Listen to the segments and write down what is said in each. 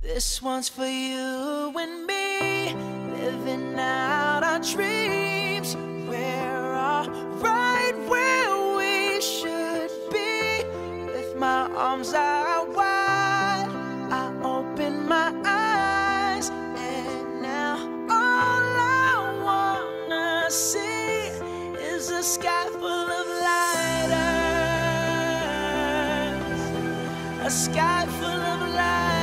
This one's for you and me, living out our dreams. We're all right where we should be. With my arms out wide, I open my eyes, and now all I wanna see is a sky full of lighters, a sky full of lighters.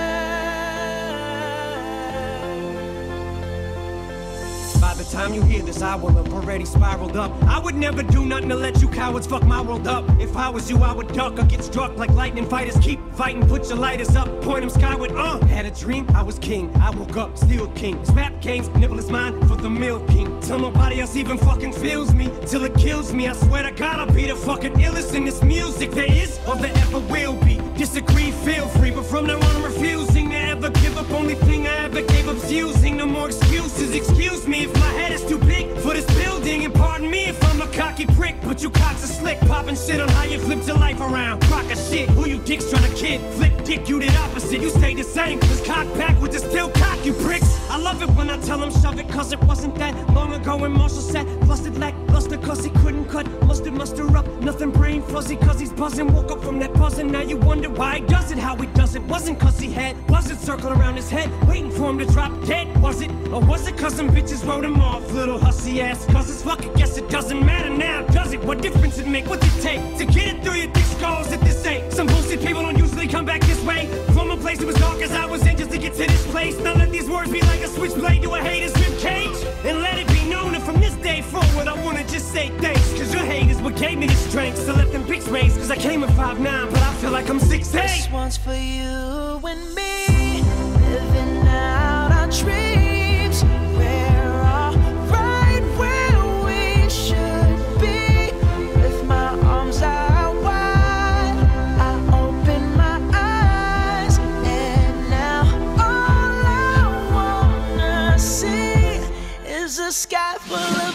By the time you hear this, I will have already spiraled up. I would never do nothing to let you cowards fuck my world up. If I was you, I would duck or get struck like lightning fighters. Keep fighting, put your lighters up, point them skyward, Had a dream, I was king, I woke up, still king. Snap games, nibble is mine for the milking. Till nobody else even fucking feels me, till it kills me. I swear to God, I'll be the fucking illest in this music there is or there ever will be. Disagree, feel free, but from now on I'm refusing to ever give up. Only thing I ever gave up's using. No more excuses, excuse me if my head is too big for this building. And pardon me if I'm a cocky prick, but you cocks are slick. Popping shit on how you flipped your life around. Crock of shit, who you dicks trying to kid? Flip dick, you did opposite, you stay the same. Just cock backwards and still cock, you pricks. I love it when I tell them shove it, cause it wasn't that long ago when Marshall said flustered lackluster cause he couldn't cut mustard muster up. Nothing brain fuzzy cause he's buzzing. Woke up from that buzzing, now you wonder why he does it, how he does it. Wasn't cause he had buzzards circling around his head, waiting for him to drop dead, was it? Or was it cause some bitches wrote him off, little hussy ass? Cause it's fuck, I guess it doesn't matter now, does it? What difference it make? What's it take to get it through your thick skulls if this ain't? Some bullshit people don't usually come back this way. From a place that was dark as I was in just to get to this place. Now let these words be like a switchblade to a hater's ribcage. And let it be known that from this day forward I wanna just say thanks. Cause your hate is what gave me the strength to let them pics raise. Cause I came at 5'9", but I feel like I'm 6'8". This one's for you and me, living out our dreams. We're all right where we should be. With my arms out wide, I open my eyes, and now all I wanna see is a sky full of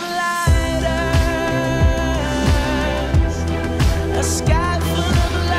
lighters, a sky full of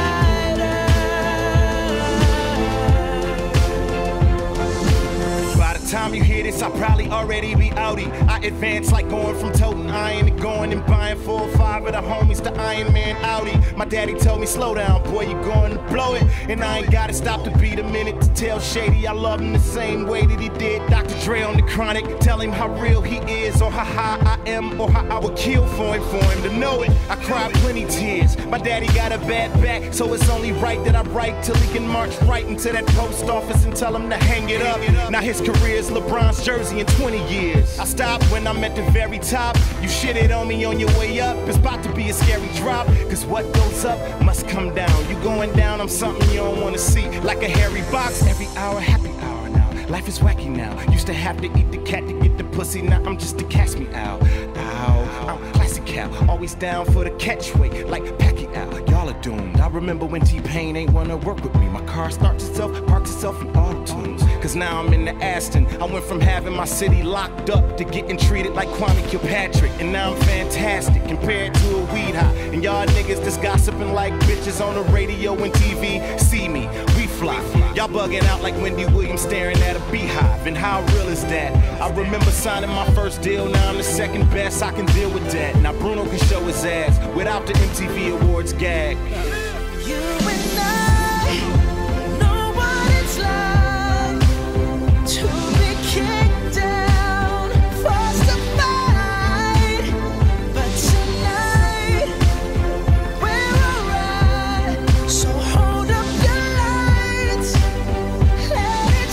Time you hear this, I'll probably already be outie. I advance like going from toting iron to going and buying 4 or 5 of the homies to Iron Man Audi. My daddy told me, slow down, boy, you going to blow it. And I ain't gotta stop to beat a minute to tell Shady I love him the same way that he did Dr. Dre on the Chronic. Tell him how real he is, or how high I am, or how I would kill for him to know it. I cried plenty tears. My daddy got a bad back, so it's only right that I write till he can march right into that post office and tell him to hang it up. Now his career's LeBron's jersey in 20 years. I stopped when I'm at the very top. You shitted on me on your way up. It's about to be a scary drop, cause what goes up must come down. You going down, I'm something you don't wanna see. Like a hairy box, every hour, happy hour now. Life is wacky now. Used to have to eat the cat to get the pussy. Now I'm just a catch me out. Ow, I'm classic Cal. Always down for the catchweight, like Pacquiao. Y'all are doomed. I remember when T-Pain ain't wanna work with me. My car starts itself, parks itself in auto-tunes. Cause now I'm in the Aston. I went from having my city locked up to getting treated like Kwame Kilpatrick. And now I'm fantastic compared to a weed high. And y'all niggas just gossiping like bitches on the radio and TV. See me, we fly. Y'all bugging out like Wendy Williams staring at a beehive. And how real is that? I remember signing my first deal, now I'm the second best. I can deal with that. Now Bruno can show his ass without the MTV Awards gag. You and I know what it's like to be kicked down, forced to fight. But tonight we're alright. So hold up your lights, let it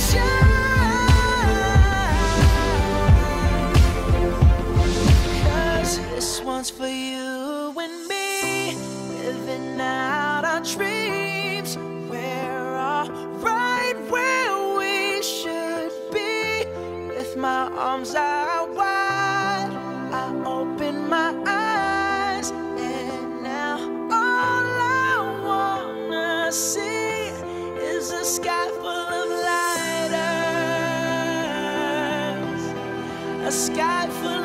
shine. Cause this one's for you and me, living out our dreams. We're all right where we should be. With my arms out wide, I open my eyes, and now all I wanna see is a sky full of lighters, a sky full